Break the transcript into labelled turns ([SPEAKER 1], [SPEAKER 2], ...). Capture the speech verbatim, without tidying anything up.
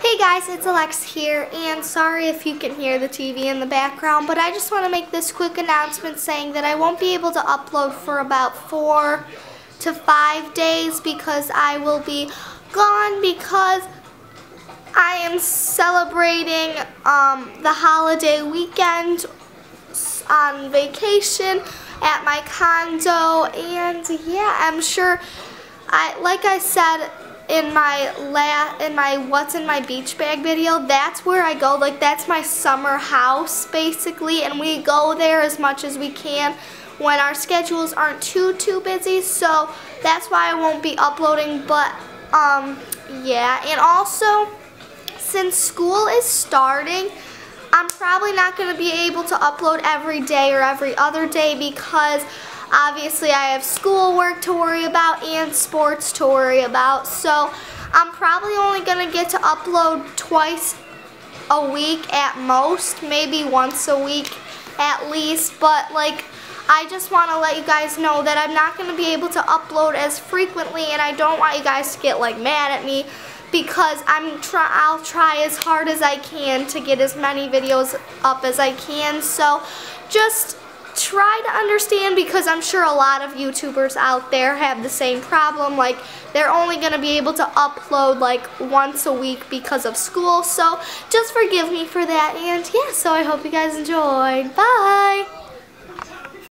[SPEAKER 1] Hey guys, it's Alex here, and sorry if you can hear the T V in the background, but I just want to make this quick announcement saying that I won't be able to upload for about four to five days because I will be gone because I am celebrating um, the holiday weekend on vacation at my condo, and yeah, I'm sure, I like I said in my la in my what's in my beach bag video, that's where I go. Like, that's my summer house basically, and we go there as much as we can when our schedules aren't too too busy. So that's why I won't be uploading. But um yeah, and also since school is starting, I'm probably not going to be able to upload every day or every other day because obviously I have schoolwork to worry about and sports to worry about. So I'm probably only going to get to upload twice a week at most, maybe once a week at least. But like, I just want to let you guys know that I'm not going to be able to upload as frequently, and I don't want you guys to get like mad at me, because I'm try I'll try as hard as I can to get as many videos up as I can. So just try to understand, because I'm sure a lot of YouTubers out there have the same problem. Like, they're only going to be able to upload like once a week because of school. So just forgive me for that, and yeah, so I hope you guys enjoyed. Bye!